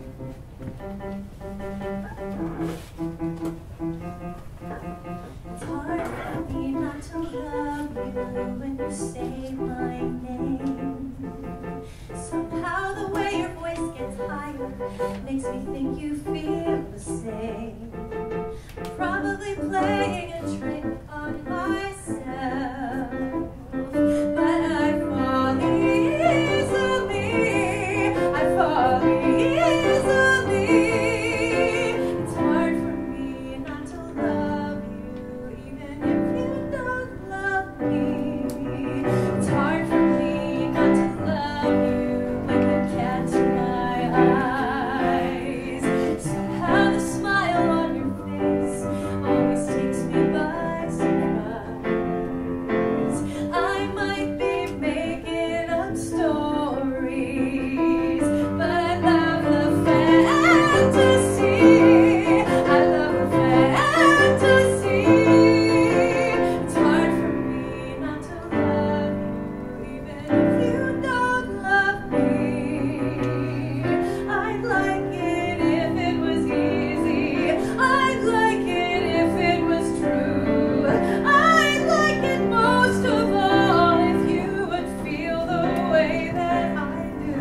It's hard for me not to love you when you say my name. Somehow the way your voice gets higher makes me think you feel the same. Probably playing a trick on myself, but I fall easily. I fall easily. It's hard for me not to love you, even if you don't love me. It's hard for me not to love you when you catch my eyes. Somehow the smile on your face always takes me by surprise. I might be making up stories, but I love the fantasy. I love the fantasy. It's hard for me not to love you, even if you don't love me. I'd like it if it was easy. I'd like it if it was true. I'd like it most of all if you would feel the way that I do.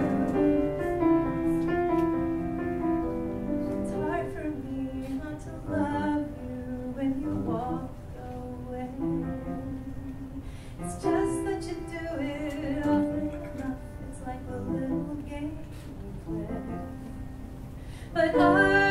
It's hard for me not to love you when you walk away. It's just that you do it often enough. It's like a little game we play. But I